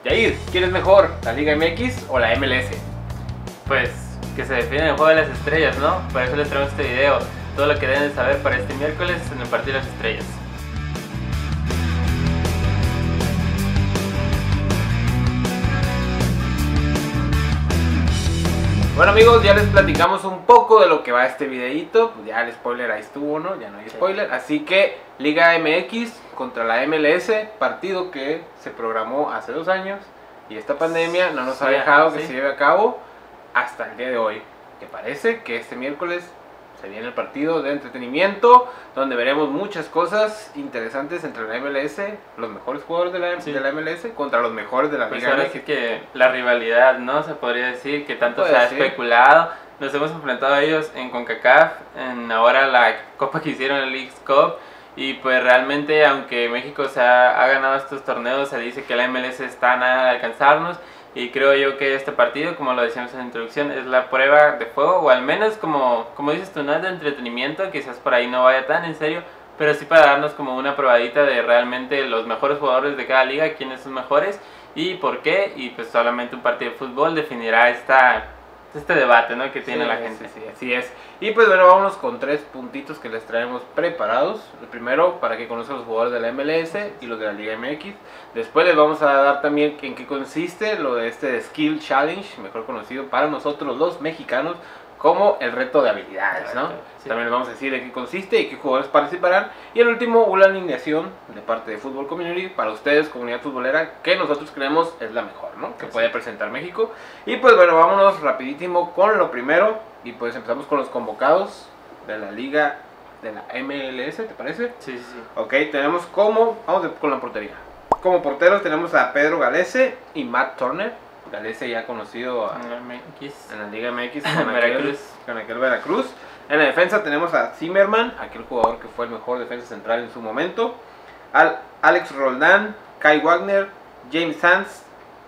Yair, ¿quién es mejor, la Liga MX o la MLS? Pues que se define el juego de las estrellas, ¿no? Por eso les traemos este video, todo lo que deben de saber para este miércoles en el Partido de las Estrellas. Bueno amigos, ya les platicamos un poco de lo que va este videito. Pues ya el spoiler ahí estuvo, ¿no? Ya no hay spoiler. Así que Liga MX contra la MLS, partido que se programó hace 2 años y esta pandemia no nos ha dejado que se lleve a cabo hasta el día de hoy. Que parece que este miércoles se viene el partido de entretenimiento, donde veremos muchas cosas interesantes entre la MLS, los mejores jugadores de la MLS contra los mejores de la pues Liga ahora MX. sí que la rivalidad, ¿no? Se podría decir que tanto se ha especulado. Nos hemos enfrentado a ellos en CONCACAF, en ahora la copa que hicieron, el Leagues Cup. Y pues realmente, aunque México ha ganado estos torneos, se dice que la MLS está a nada de alcanzarnos. Y creo yo que este partido, como lo decíamos en la introducción, es la prueba de fuego, o al menos como dices tú, no es de entretenimiento, quizás por ahí no vaya tan en serio, pero sí para darnos como una probadita de realmente los mejores jugadores de cada liga, quiénes son mejores y por qué, y pues solamente un partido de fútbol definirá este debate, ¿no?, que tiene la gente. Sí, así es. Y pues bueno, vámonos con 3 puntitos que les traemos preparados. El primero, para que conozcan los jugadores de la MLS y los de la Liga MX. Después les vamos a dar también en qué consiste lo de este Skill Challenge, mejor conocido para nosotros los mexicanos como el reto de habilidades, ¿no? Sí. También les vamos a decir en qué consiste y qué jugadores participarán. Y el último, una alineación de parte de Fútbol Community para ustedes, comunidad futbolera, que nosotros creemos es la mejor, ¿no?, que puede presentar México. Y pues bueno, vámonos rapidísimo con lo primero. Y pues empezamos con los convocados de la Liga de la MLS, ¿te parece? Sí. Ok, tenemos vamos con la portería. Como porteros tenemos a Pedro Galese y Matt Turner. Galese ya conocido en la Liga MX con aquel Veracruz. En la defensa tenemos a Zimmerman, aquel jugador que fue el mejor defensa central en su momento. Alex Roldán, Kai Wagner, James Sanz,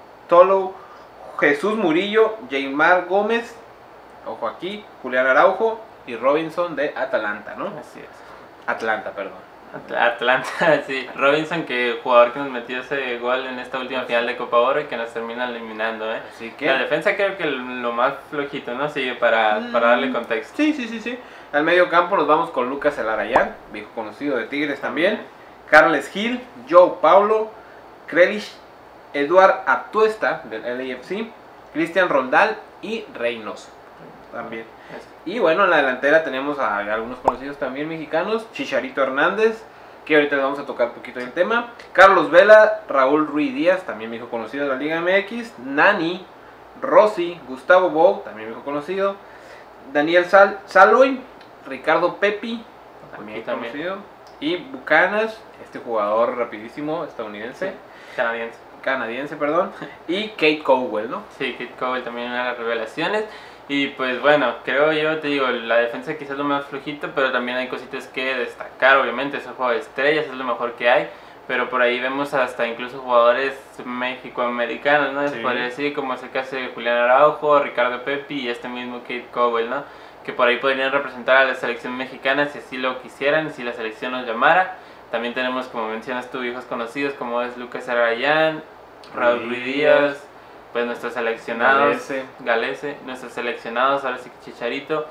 Tolo, Jesús Murillo, Jaymar Gómez, ojo aquí, Julián Araujo y Robinson de Atalanta, ¿no? Así es. Atlanta, perdón. Atlanta, sí. Robinson, que jugador que nos metió ese gol en esta última final de Copa Oro y que nos termina eliminando, ¿eh? Así que la defensa creo que lo más flojito, ¿no? Sigue para darle contexto. Sí. Al medio campo nos vamos con Lucas Elarayán, viejo conocido de Tigres también. Carles Gil, Joe Paulo, Krelish, Eduard Atuesta del LAFC, Cristian Rondal y Reynoso también. Y bueno, en la delantera tenemos a algunos conocidos también mexicanos: Chicharito Hernández, que ahorita les vamos a tocar un poquito del tema, Carlos Vela, Raúl Ruiz Díaz, también viejo conocido de la Liga MX, Nani, Rossi, Gustavo Bou, también viejo conocido, Daniel Saloy, Ricardo Pepi, también conocido, y Bucanas, este jugador rapidísimo estadounidense, canadiense, perdón, y Kate Cowell, ¿no? Sí, Kate Cowell también una de las revelaciones. Y pues bueno, creo yo, te digo, la defensa quizás es lo más flojito, pero también hay cositas que destacar, obviamente, es un juego de estrellas, es lo mejor que hay, pero por ahí vemos hasta incluso jugadores mexicoamericanos, ¿no? Sí. Podría decir, como es el caso de Julián Araujo, Ricardo Pepi y este mismo Kate Cowell, ¿no?, que por ahí podrían representar a la selección mexicana si así lo quisieran, si la selección nos llamara. También tenemos, como mencionas tú, viejos conocidos como es Lucas Elarayán, Raúl Ruiz Díaz, pues nuestros seleccionados, Galese, nuestros seleccionados, ahora sí que Chicharito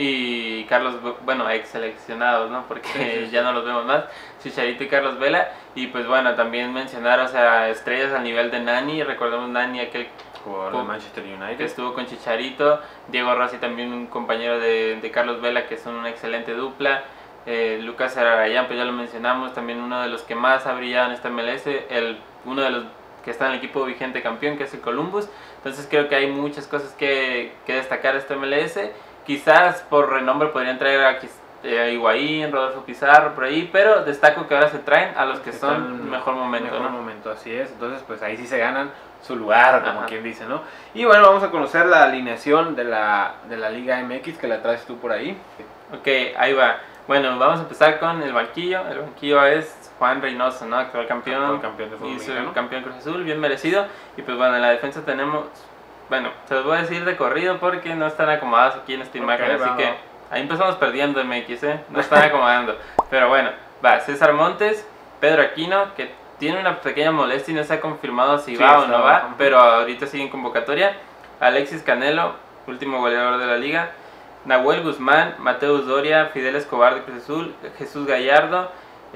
y Carlos, bueno, ex seleccionados, ¿no?, porque ya no los vemos más, Chicharito y Carlos Vela. Y pues bueno, también mencionar, o sea, estrellas al nivel de Nani, recordemos Nani, aquel jugador de Manchester United que estuvo con Chicharito, Diego Rossi también un compañero de Carlos Vela, que son una excelente dupla. Lucas Elarayán, pues ya lo mencionamos, también uno de los que más ha brillado en esta MLS, uno de los que está en el equipo vigente campeón, que es el Columbus. Entonces creo que hay muchas cosas que destacar esta MLS. Quizás por renombre podrían traer a Higuaín, Rodolfo Pizarro, por ahí, pero destaco que ahora se traen a los que son mejor momento, ¿no? Momento, así es. Entonces pues ahí sí se ganan su lugar, como quien dice, ¿no? Y bueno, vamos a conocer la alineación de la Liga MX, que la traes tú por ahí. Ok, ahí va. Bueno, vamos a empezar con el banquillo. El banquillo es Juan Reynoso, ¿no?, actual campeón de fútbol y campeón Cruz Azul, bien merecido. Y pues bueno, en la defensa tenemos, bueno, se los voy a decir de corrido porque no están acomodados aquí en esta imagen, así que ahí empezamos perdiendo MX, no están acomodando. Pero bueno, va César Montes, Pedro Aquino, que tiene una pequeña molestia y no se ha confirmado si Sí, va o está no va, bajo. pero ahorita sigue en convocatoria. Alexis Canelo, último goleador de la liga. Nahuel Guzmán, Mateus Doria, Fidel Escobar de Cruz Azul, Jesús Gallardo,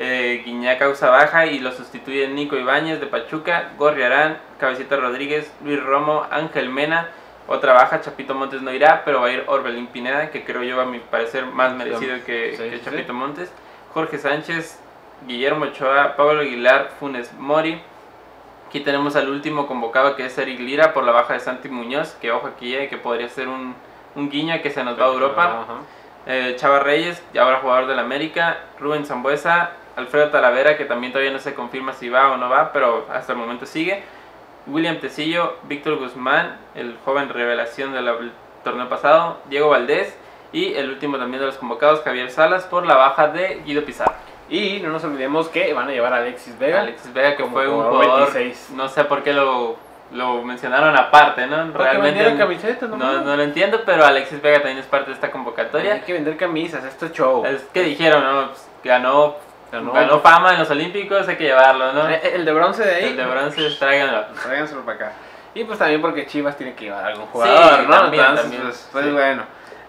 Guiñac causa baja y lo sustituyen Nico Ibáñez de Pachuca, Gorriarán, Cabecita Rodríguez, Luis Romo, Ángel Mena. Otra baja, Chapito Montes no irá, pero va a ir Orbelín Pineda, que creo yo a mi parecer más merecido que Chapito Montes. Jorge Sánchez, Guillermo Ochoa, Pablo Aguilar, Funes Mori. Aquí tenemos al último convocado, que es Eric Lira, por la baja de Santi Muñoz, que ojo aquí, que podría ser un guiña que se nos va a Europa. Chava Reyes, ahora jugador del América. Rubén Sambuesa, Alfredo Talavera, que también todavía no se confirma si va o no va, pero hasta el momento sigue. William Tecillo, Víctor Guzmán, el joven revelación del torneo pasado, Diego Valdés y el último también de los convocados, Javier Salas, por la baja de Guido Pizarro. Y no nos olvidemos que van a llevar a Alexis Vega. Alexis Vega, que como fue un jugador, 26. no sé por qué lo mencionaron aparte, ¿no? Realmente camisetas, no lo entiendo, pero Alexis Vega también es parte de esta convocatoria. Hay que vender camisas, esto es show. Es que dijeron, ¿no? Pues, ganó fama en los Olímpicos, hay que llevarlo, ¿no? El de bronce de ahí. El de bronce, tráiganlo. Tráiganselo para acá. Y pues también porque Chivas tiene que llevar a algún jugador, Sí, ¿no? también, Entonces, también, pues sí. bueno,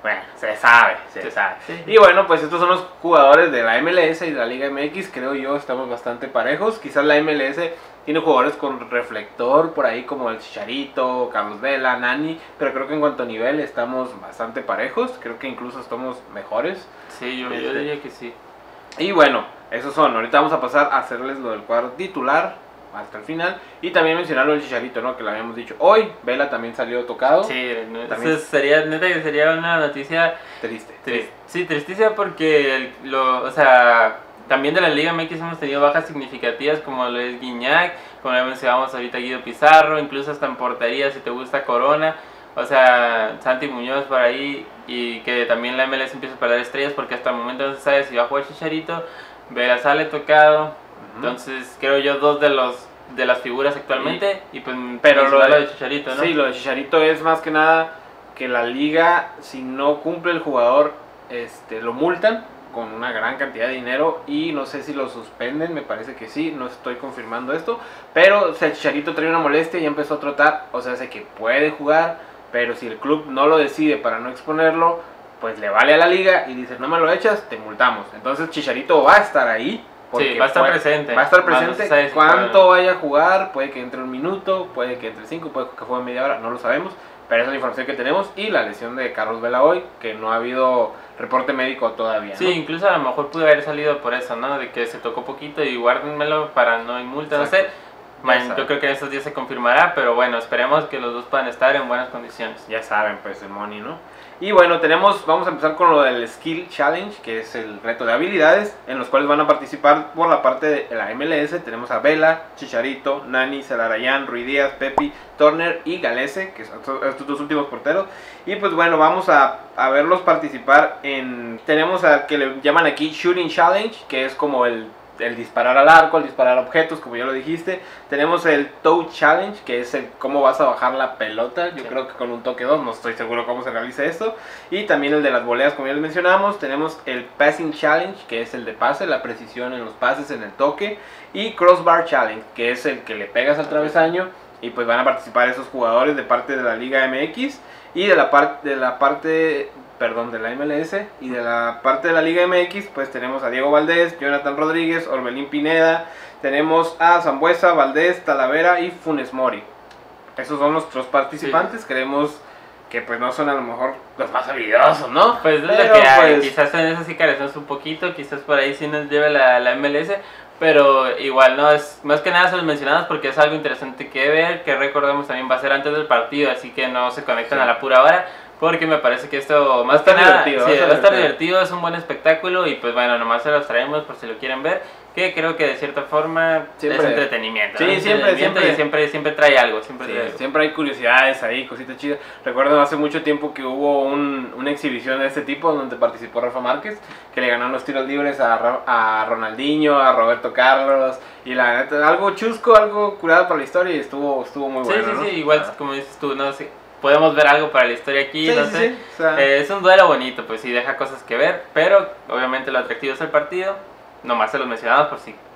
se sabe. Sí. Y bueno, pues estos son los jugadores de la MLS y de la Liga MX, creo yo estamos bastante parejos. Quizás la MLS tiene jugadores con reflector por ahí como el Chicharito, Carlos Vela, Nani, pero creo que en cuanto a nivel estamos bastante parejos, creo que incluso estamos mejores. Sí, yo diría que sí. Y bueno, esos son, ahorita vamos a pasar a hacerles lo del cuadro titular hasta el final y también mencionar lo del Chicharito, ¿no? Que lo habíamos dicho hoy, Vela también salió tocado. Sí, También. eso sería una noticia Triste. Sí, tristísima porque o sea, también de la Liga MX hemos tenido bajas significativas como lo es Guiñac, como ya mencionábamos ahorita Guido Pizarro, incluso hasta en portería si te gusta Corona, o sea, Santi Muñoz por ahí, y que también la MLS empieza a perder estrellas porque hasta el momento no se sabe si va a jugar Chicharito. Vela sale tocado, entonces creo yo dos de las figuras actualmente, y pues pero lo de Chicharito, ¿no? Sí, lo de Chicharito es más que nada que la liga, si no cumple el jugador, lo multan con una gran cantidad de dinero y no sé si lo suspenden, me parece que sí, no estoy confirmando esto, pero si el Chicharito trae una molestia y ya empezó a trotar, o sea, sé que puede jugar, pero si el club no lo decide para no exponerlo, pues le vale a la liga y dice, no me lo echas, te multamos. Entonces Chicharito va a estar ahí. Sí, va a estar presente. Va a estar presente. No se sabe si ¿Cuánto vaya a jugar? Puede que entre un minuto, puede que entre 5, puede que juegue media hora, no lo sabemos. Pero esa es la información que tenemos. Y la lesión de Carlos Vela hoy, que no ha habido reporte médico todavía, ¿no? Sí, incluso a lo mejor pudo haber salido por eso, ¿no? De que se tocó poquito y guárdenmelo para no hay multa, no sé. Bueno, yo creo que en estos días se confirmará, pero bueno, esperemos que los dos puedan estar en buenas condiciones. Ya saben, pues, el money, ¿no? Y bueno, vamos a empezar con lo del Skill Challenge, que es el reto de habilidades, en los cuales van a participar por la parte de la MLS. Tenemos a Vela, Chicharito, Nani, Celarayán, Ruiz Díaz, Pepi, Turner y Galese, que son estos dos últimos porteros. Y pues bueno, vamos a verlos participar tenemos a que le llaman aquí Shooting Challenge, que es como el disparar al arco, el disparar a objetos, como ya lo dijiste. Tenemos el Toe Challenge, que es el cómo vas a bajar la pelota. Yo creo que con un toque 2, no estoy seguro cómo se realiza esto. Y también el de las voleas, como ya les mencionamos. Tenemos el Passing Challenge, que es el de pase, la precisión en los pases, en el toque. Y Crossbar Challenge, que es el que le pegas al travesaño. Y pues van a participar esos jugadores de parte de la Liga MX y de la parte de la MLS, y de la parte de la Liga MX pues tenemos a Diego Valdés, Jonathan Rodríguez, Orbelín Pineda, tenemos a Sambuesa, Valdés, Talavera y Funes Mori. Esos son nuestros participantes. Creemos que pues no son a lo mejor los más habilidosos, ¿no? Pues es lo que hay, quizás en eso sí carecemos un poquito, quizás por ahí sí nos lleve la MLS, pero igual no es, más que nada son los mencionados porque es algo interesante que ver, que recordemos también va a ser antes del partido, así que no se conectan a la pura hora, porque me parece que esto más que nada va a estar divertido, es un buen espectáculo y pues bueno, nomás se los traemos por si lo quieren ver, que creo que de cierta forma siempre, es entretenimiento. Sí, ¿no? Siempre trae algo. Siempre hay curiosidades ahí, cositas chidas. Recuerdo hace mucho tiempo que hubo una exhibición de este tipo donde participó Rafa Márquez, que le ganó los tiros libres a Ronaldinho, a Roberto Carlos, y la neta, algo chusco, algo curado para la historia y estuvo muy bueno, ¿no? Sí, igual como dices tú, no sé, podemos ver algo para la historia aquí, no sé. O sea, es un duelo bonito, pues sí, deja cosas que ver, pero obviamente lo atractivo es el partido. Nomás se los mencionamos por si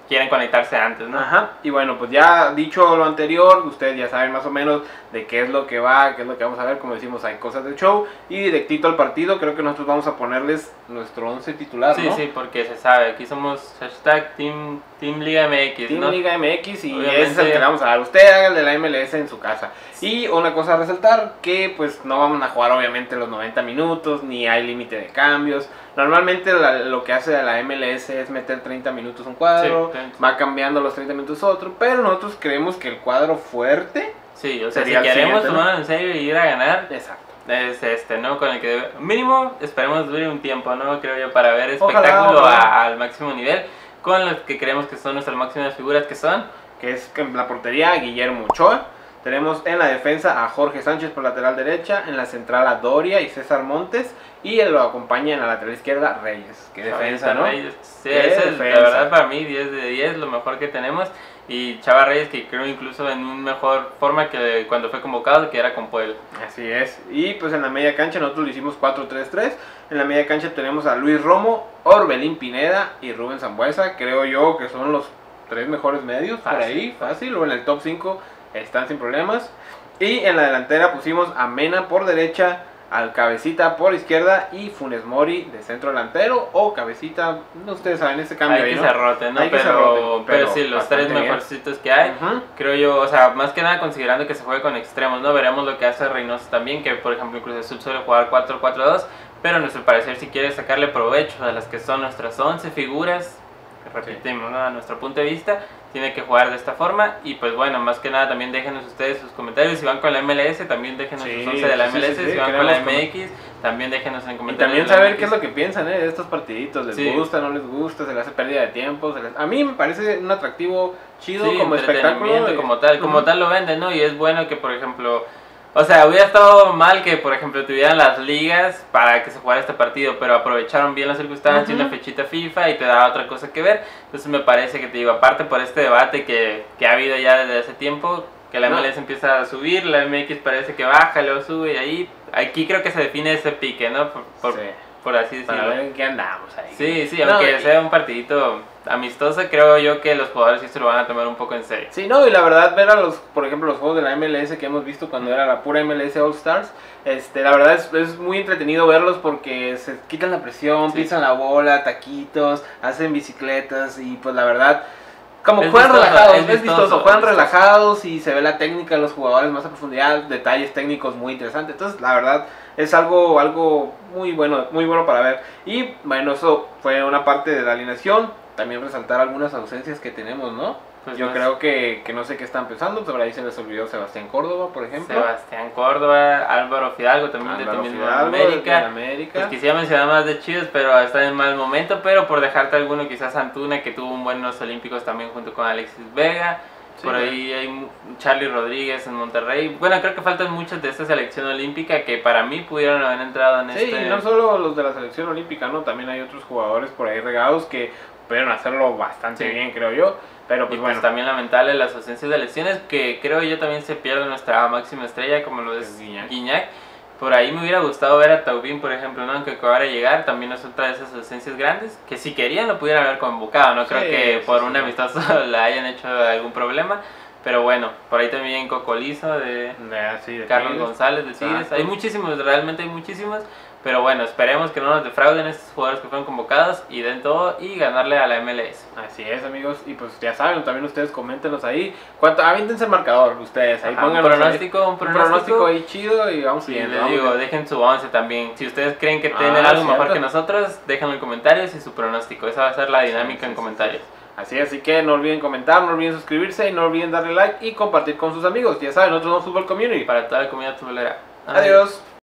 quieren conectarse antes, ¿no? Ajá, y bueno, pues ya dicho lo anterior, ustedes ya saben más o menos de qué es lo que va, qué es lo que vamos a ver. Como decimos, hay cosas del show y directito al partido. Creo que nosotros vamos a ponerles nuestro 11 titular, Sí, ¿no? sí, porque se sabe, aquí somos hashtag Team Liga MX, Team ¿no? Liga MX, y Obviamente. ese es el que le vamos a dar. Usted haga el de la MLS en su casa. Y una cosa a resaltar, que pues no vamos a jugar obviamente los 90 minutos, ni hay límite de cambios. Normalmente lo que hace la MLS es meter 30 minutos un cuadro, Sí, va cambiando los 30 minutos otro, pero nosotros creemos que el cuadro fuerte Sí, o sea, sería si el queremos siguiente, ¿no? tomarlo en serio y ir a ganar, Exacto. es este, ¿no? Con el que mínimo esperemos dure un tiempo, ¿no? Creo yo, para ver Ojalá, espectáculo ojalá. al máximo nivel, con los que creemos que son nuestras máximas figuras, que son... Que es en la portería Guillermo Ochoa. Tenemos en la defensa a Jorge Sánchez por lateral derecha, en la central a Doria y César Montes, y él lo acompaña en la lateral izquierda Reyes. Qué defensa, ¿no? Reyes. Sí, Qué ese es, la defensa. verdad, para mí 10 de 10, lo mejor que tenemos. Y Chava Reyes, que creo incluso en una mejor forma que cuando fue convocado, que era con Puebla. Así es. Y pues en la media cancha nosotros lo hicimos 4-3-3. En la media cancha tenemos a Luis Romo, Orbelín Pineda y Rubén Sambueza. Creo yo que son los 3 mejores medios por Fácil, ahí, fácil. O en el top 5 están sin problemas. Y en la delantera pusimos a Mena por derecha, al Cabecita por izquierda y Funes Mori de centro delantero o Cabecita, no, ustedes saben ese cambio Hay ahí, que ¿no? se roten, ¿no? Hay que se Pero, roten, pero pero sí, los bastante 3 bien. mejorcitos que hay. Ujú. Creo yo, o sea, más que nada considerando que se juegue con extremos, ¿no? Veremos lo que hace Reynoso también, que por ejemplo Cruz Azul suele jugar 4-4-2, pero a nuestro parecer si quiere sacarle provecho a las que son nuestras 11 figuras, que repetimos, ¿no? A nuestro punto de vista, tiene que jugar de esta forma. Y pues bueno, más que nada también déjenos ustedes sus comentarios, si van con la MLS, también déjenos Sí, sus 11 de la sí, MLS, sí, sí, si van con la queremos MX, también déjenos en Y comentarios. también de la saber MX. qué es lo que piensan de estos partiditos, les Sí. gusta, no les gusta, se les hace pérdida de tiempo, a mí me parece un atractivo chido Sí, como espectáculo. entretenimiento, como Ujú. tal lo venden, ¿no? Y es bueno que, por ejemplo, o sea, hubiera estado mal que, por ejemplo, tuvieran las ligas para que se jugara este partido, pero aprovecharon bien las circunstancias, Ujú. una fechita FIFA y te da otra cosa que ver. Entonces me parece que, te digo, aparte por este debate que ha habido ya desde hace tiempo, que la No. MLS empieza a subir, la MX parece que baja, luego sube y ahí, aquí creo que se define ese pique, ¿no? Sí, Por así para decirlo. ver en qué andamos ahí. Sí, sí, No, aunque y- sea un partidito amistoso, creo yo que los jugadores sí se lo van a tomar un poco en serio. Sí, no, y la verdad, ver a los, por ejemplo, los juegos de la MLS que hemos visto cuando era la pura MLS All Stars, la verdad es muy entretenido verlos porque se quitan la presión, Sí. pisan la bola, taquitos, hacen bicicletas y pues la verdad, como Es juegan vistoso, relajados, es es vistoso, vistoso, juegan es vistoso. relajados y se ve la técnica de los jugadores más a profundidad, detalles técnicos muy interesantes. Entonces, la verdad, es algo muy bueno para ver. Y bueno, eso fue una parte de la alineación. También resaltar algunas ausencias que tenemos, ¿no? Pues Yo más- creo que no sé qué están pensando, por ahí se les olvidó Sebastián Córdoba, por ejemplo. Sebastián Córdoba, Álvaro Fidalgo también Álvaro de mismo Fidalgo, América. de América. Pues quisiera mencionar más de Chivas, pero está en mal momento. Pero por dejarte alguno, quizás Antuna, que tuvo un buenos olímpicos también junto con Alexis Vega. Sí, Por bueno. ahí hay Charlie Rodríguez en Monterrey. Bueno, creo que faltan muchos de esta selección olímpica que para mí pudieron haber entrado en Sí, este... y no solo los de la selección olímpica, ¿no? También hay otros jugadores por ahí regados que pudieron hacerlo bastante Sí. bien, creo yo. Pero Y pues pues bueno, también lamentable las ausencias de lesiones, que creo yo también se pierde nuestra máxima estrella, como lo es Es Guiñac. Guiñac. Por ahí me hubiera gustado ver a Taubín, por ejemplo, ¿no? Aunque acabara de llegar, también es otra de esas ausencias grandes, que si querían lo pudieran haber convocado, no creo Sí, que sí, por sí. un amistoso le hayan hecho algún problema, pero bueno, por ahí también Cocolizo de sí, de Carlos Tigres. González de Tigres, Exacto. hay muchísimos, realmente hay muchísimos, pero bueno, esperemos que no nos defrauden estos jugadores que fueron convocados y den todo y ganarle a la MLS. Así es, amigos, y pues ya saben, también ustedes coméntenos ahí. Avíntense el marcador, ustedes, ahí Ajá, un pónganos pronóstico, un pronóstico. ahí chido y vamos Sí, viendo. les vamos digo, viendo. dejen su 11 también. Si ustedes creen que Ah, tienen algo mejor cierto. que nosotros, déjenlo en comentarios y su pronóstico. Esa va a ser la dinámica Sí, en sí, comentarios. Así que no olviden comentar, no olviden suscribirse y no olviden darle like y compartir con sus amigos. Ya saben, nosotros somos Fútbol Community. Para toda la comunidad futbolera. Adiós.